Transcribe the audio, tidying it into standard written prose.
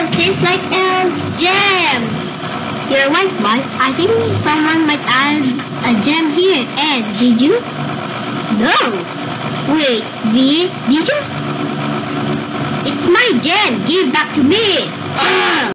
tastes like jam. You're right, but I think someone might add a jam here. Ed, did you? No. Wait, V, did you? It's my jam. Give back to me.